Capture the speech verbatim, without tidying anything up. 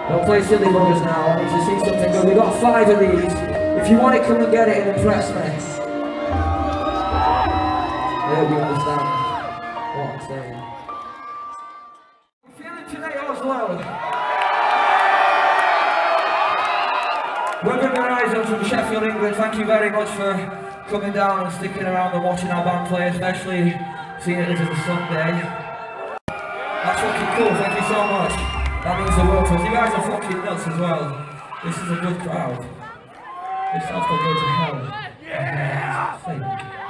Don't play silly buggers now, I need to see something good. We've got five of these. If you want it, come and get it and impress me. I hope you understand what I'm saying. I'm feeling today Oslo. Weber Horizon from Sheffield, England, thank you very much for coming down and sticking around and watching our band play, especially seeing it as a Sunday. That's fucking cool, thank you so much. That means the world to us. You guys are fucking nuts as well. This is a good crowd. This sounds like going to hell. Yeah!